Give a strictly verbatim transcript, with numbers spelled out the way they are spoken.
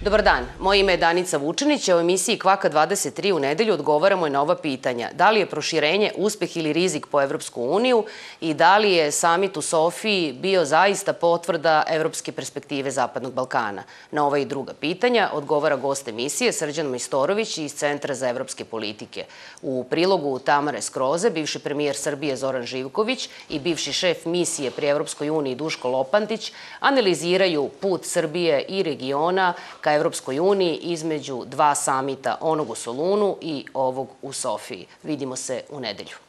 Dobar dan, moje ime je Danica Vučinić, a u emisiji Kvaka dvadeset tri u nedelju odgovaramo i na ova pitanja. Da li je proširenje uspeh ili rizik po Evropsku uniju i da li je samit u Sofiji bio zaista potvrda evropske perspektive Zapadnog Balkana? Na ova i druga pitanja odgovara gost emisije Srđan Majstorović iz Centra za evropske politike. U prilogu Tamare Skroze, bivši premijer Srbije Zoran Živković i bivši šef misije pri Evropskoj uniji Duško Lopantić analiziraju put Srbije i regiona ka Evropskoj uniji između dva samita, onog u Solunu i ovog u Sofiji. Vidimo se u nedelju.